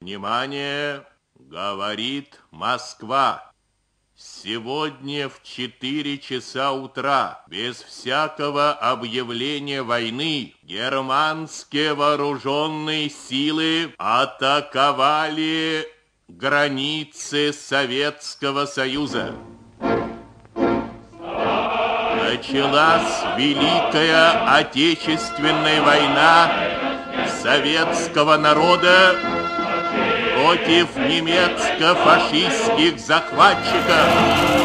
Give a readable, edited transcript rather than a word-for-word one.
Внимание, говорит Москва. Сегодня в 4 часа утра, без всякого объявления войны, германские вооруженные силы атаковали границы Советского Союза. Началась Великая Отечественная война советского народа против немецко-фашистских захватчиков.